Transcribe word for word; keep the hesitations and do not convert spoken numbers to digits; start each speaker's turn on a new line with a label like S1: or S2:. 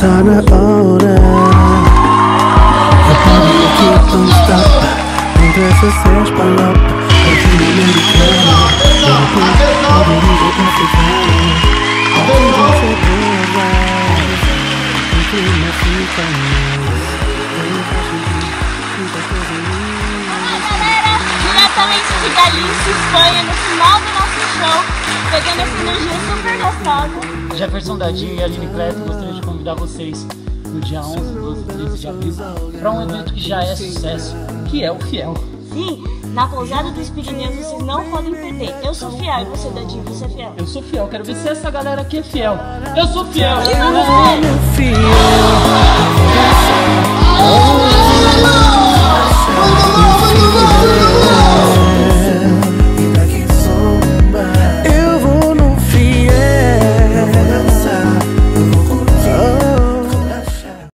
S1: time to own it. The party keep don't stop. Inglês você espalhou. Aqui no americano. Todo mundo africano. Aqui você prova. O clima fica mais.
S2: Diretamente de Galícia, Espanha, no final do nosso show, pegando essa energia super gostosa.
S3: Jefferson Dadinho e Aline Cleto, gostaria de convidar vocês no dia onze, doze e treze de abril para um evento que já é sucesso, que é o Fiel.
S2: Sim, na pousada dos Pirineus vocês não podem perder. Eu sou fiel e você, Dadinho, você é fiel.
S3: Eu sou fiel, quero ver se essa galera aqui é fiel. Eu sou fiel!
S2: Eu sou fiel!